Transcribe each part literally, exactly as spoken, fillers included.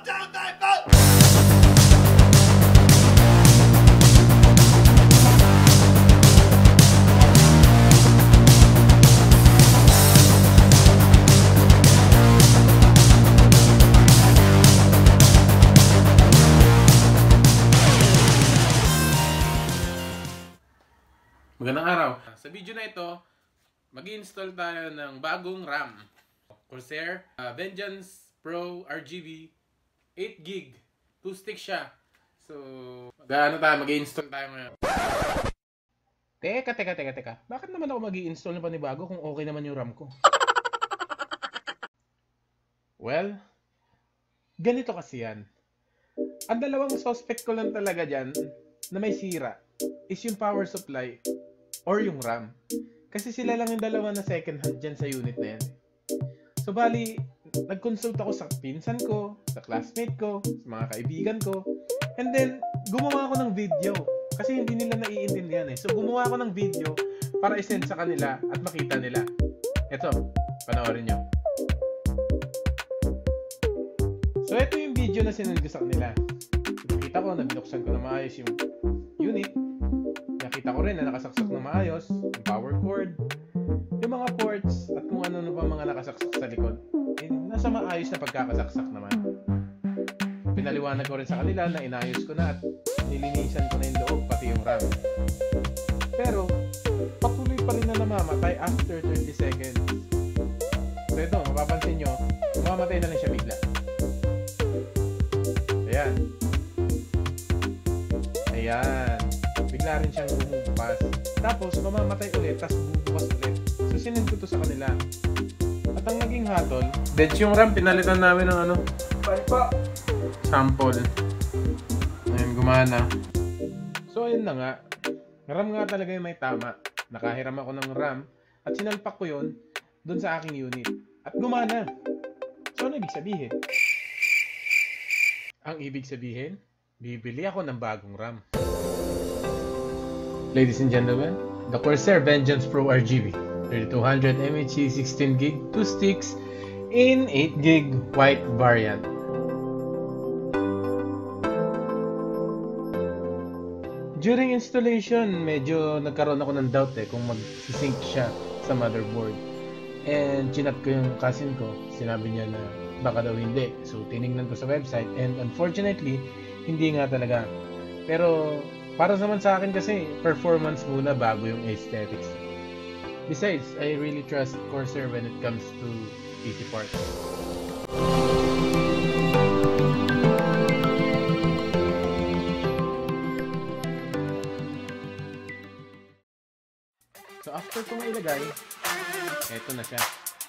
down my boat! Magandang araw. Sa video na ito, mag-install tayo ng bagong RAM. Corsair uh, Vengeance Pro R G B eight gig. two stick siya. So, gaano tayo? Mag-install tayo ngayon. Teka, teka, teka, teka. Bakit naman ako mag-i-install ng panibago kung okay naman yung RAM ko? Well, ganito kasi yan. Ang dalawang suspect ko lang talaga dyan na may sira is yung power supply or yung RAM. Kasi sila lang yung dalawa na second hand dyan sa unit na yan. So bali, nag-consult ako sa pinsan ko, sa classmate ko, sa mga kaibigan ko. And then, gumawa ako ng video. Kasi hindi nila naiintindihan eh. So gumawa ako ng video para isend sa kanila at makita nila. Ito, panoorin nyo. So ito yung video na sinend ko sa kanila. Nakita ko na binuksan ko na maayos yung unit. Nakita ko rin na nakasaksak na maayos, yung power cord, yung mga ports, at kung ano pa mga nakasaksak sa likod. Eh, nasa maayos na pagkakasaksak naman. Pinaliwanag ko rin sa kanila na inayos ko na at nilinisan ko na yung loob, pati yung RAM. Pero, patuloy pa rin na namamatay after thirty seconds. So ito, mapapansin nyo, mamamatay na lang siya bigla. Ayan. Ayan. Bigla rin siyang bumubukas. Tapos, mamamatay ulit, tapos bubukas ulit. So, sinend ko to sa kanila. At ang naging hatol, dead yung RAM, pinalitan namin ng ano? Pa. Sample. Ayun, gumana. So, ayun na nga. RAM nga talaga yung may tama. Nakahiram ako ng RAM at sinalpak ko yun dun sa aking unit. At gumana. So, ano ibig sabihin? Ang ibig sabihin, bibili ako ng bagong RAM. Ladies and gentlemen, the Corsair Vengeance Pro R G B thirty-two hundred milliamp hour sixteen gig, two sticks in eight gig white variant. During installation, medyo nagkaroon ako ng doubt eh kung mag-sync siya sa motherboard. And chinat ko yung cousin ko, sinabi niya na baka daw hindi. So tinignan ko sa website and unfortunately, hindi nga talaga. Pero para naman sa akin kasi, performance muna bago yung aesthetics. Besides, I really trust Corsair when it comes to P C parts. So after ko mailagay, eto na siya.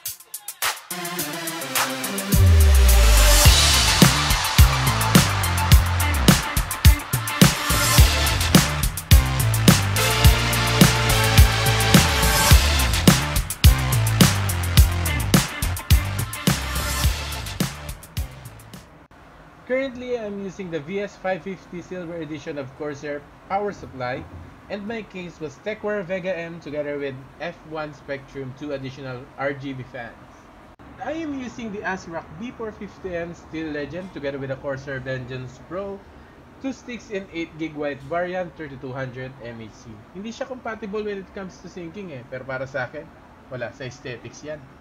Currently, I'm using the V S five fifty Silver Edition of Corsair power supply, and my case was Tecware Vega M together with F one Spectrum two additional R G B fans. I am using the ASRock B four fifty M Steel Legend together with the Corsair Vengeance Pro, two sticks in eight gig white variant, thirty-two hundred milliamp hour. Hindi siya compatible when it comes to syncing eh, pero para sa akin, wala, sa aesthetics yan.